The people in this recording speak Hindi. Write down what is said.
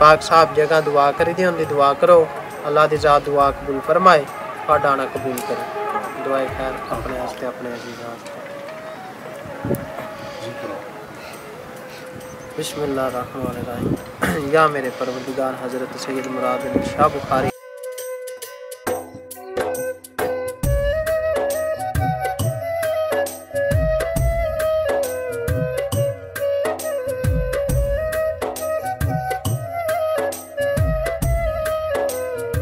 पाक साहब जगह दुआ करी दी होंदी दुआ करो अल्लाह दी ज़ात दुआ कबूल फरमाए तुहाडा आना कबूल करे दुआए खैर अपने वास्ते अपने अजीज़ां वास्ते बिस्मिल्लाहिर्रहमानिर्रहीम या मेरे परवरदिगार हज़रत सैयद मुराद अली शाह बुखारी